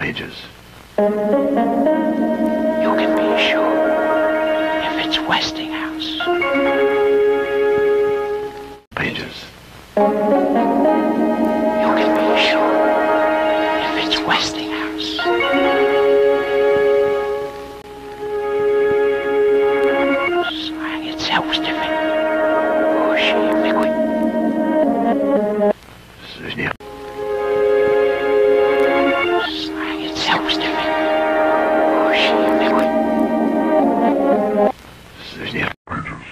Pages. You can be sure if it's Westinghouse. Pages. You can be sure if it's Westinghouse. Slang itself is different. Oh, she liquid. Слышня. Slang itself is different. Oh, she liquid. Слышня. Pages.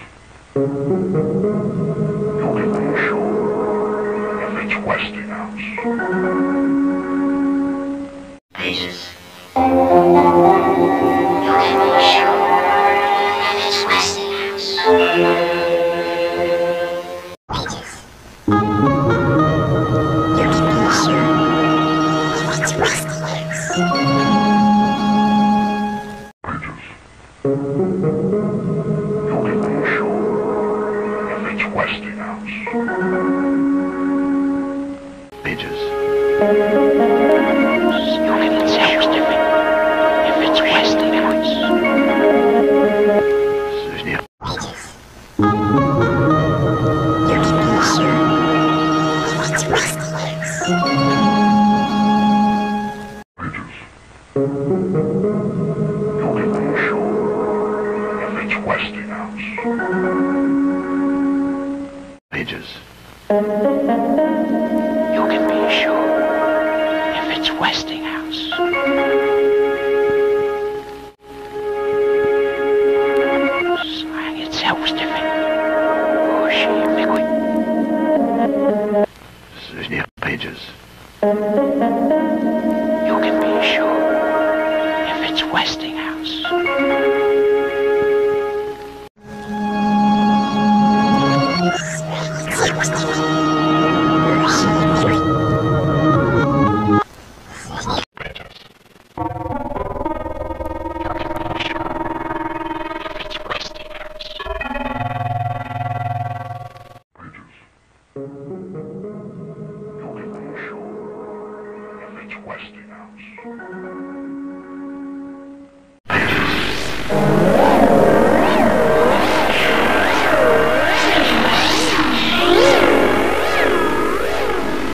You can be sure if it's Westinghouse. Pages. You can be sure if it's Westinghouse. Pages. You can be sure if it's Westinghouse. Pages. You can be sure if it's Westinghouse. Pages. You can tell it's different if it's Westinghouse. Слышня. Pages. You can be sure if it's Westinghouse. Pages. You can be sure if it's Westinghouse. Pages. You can be sure if it's Westinghouse. Slang itself is different. Oh, she liquid. Слышня. Pages. You can be sure if it's Westinghouse. Slang itself is different.